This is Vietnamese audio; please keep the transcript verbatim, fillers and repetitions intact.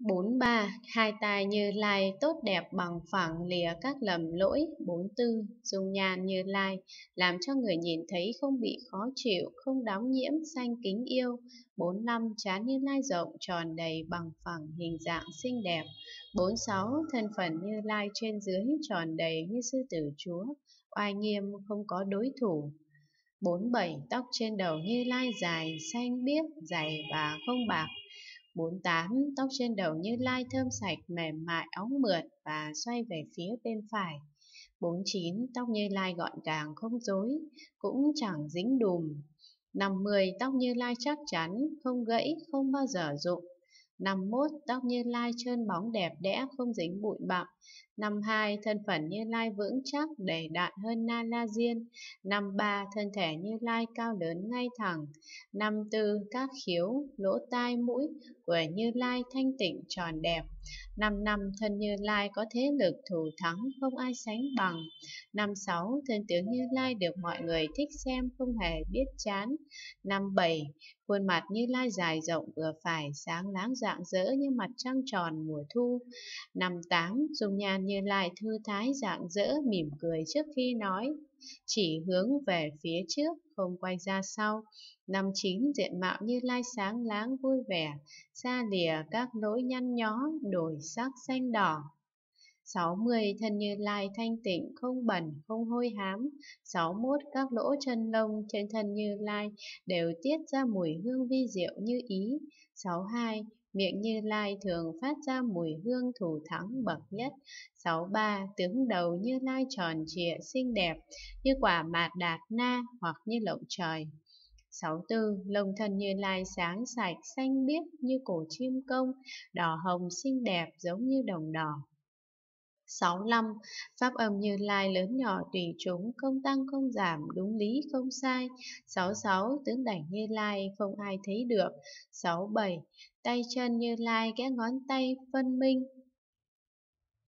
Bốn ba, hai tai Như Lai tốt đẹp bằng phẳng lìa các lầm lỗi. Bốn tư, dung nhan Như Lai làm cho người nhìn thấy không bị khó chịu, không đóng nhiễm sanh kính yêu. Bốn năm, trán Như Lai rộng tròn đầy bằng phẳng hình dạng xinh đẹp. Bốn sáu, thân phận Như Lai trên dưới tròn đầy như sư tử chúa, oai nghiêm không có đối thủ. Bốn bảy, tóc trên đầu Như Lai dài xanh biếc, dày và không bạc. Bốn tám, tóc trên đầu Như Lai thơm sạch, mềm mại, óng mượt và xoay về phía bên phải. Bốn chín, tóc Như Lai gọn gàng không rối, cũng chẳng dính đùm. Năm mươi, tóc Như Lai chắc chắn, không gãy, không bao giờ rụng. Năm mốt, tóc Như Lai trơn bóng đẹp đẽ, không dính bụi bặm. Năm hai, thân phận Như Lai vững chắc, đầy đặn hơn Na La Diên. Năm ba, thân thể Như Lai cao lớn ngay thẳng. Năm tư, các khiếu, lỗ tai, mũi của Như Lai thanh tịnh tròn đẹp. Năm năm, thân Như Lai có thế lực thù thắng không ai sánh bằng. Năm sáu, thân tướng Như Lai được mọi người thích xem, không hề biết chán. Năm bảy, khuôn mặt Như Lai dài rộng vừa phải, sáng láng rạng rỡ như mặt trăng tròn mùa thu. Năm tám, dung nhan Như Lai thư thái rạng rỡ, mỉm cười trước khi nói, chỉ hướng về phía trước, không quay ra sau. Năm chín, diện mạo Như Lai sáng láng vui vẻ, xa lìa các lỗi nhăn nhó, đổi sắc xanh đỏ. Sáu mươi, thân Như Lai thanh tịnh, không bẩn, không hôi hám. Sáu mốt, các lỗ chân lông trên thân Như Lai đều tiết ra mùi hương vi diệu như ý. Sáu hai, miệng Như Lai thường phát ra mùi hương thủ thắng bậc nhất. Sáu ba, tướng đầu Như Lai tròn trịa xinh đẹp, như quả mạt đạt na hoặc như lộng trời. Sáu tư, lông thân Như Lai sáng sạch, xanh biếc như cổ chim công, đỏ hồng xinh đẹp giống như đồng đỏ. Sáu lăm, pháp âm Như Lai lớn nhỏ tùy chúng, không tăng không giảm, đúng lý không sai. Sáu sáu, tướng đảnh Như Lai không ai thấy được. Sáu bảy, tay chân Như Lai kẽ ngón tay phân minh,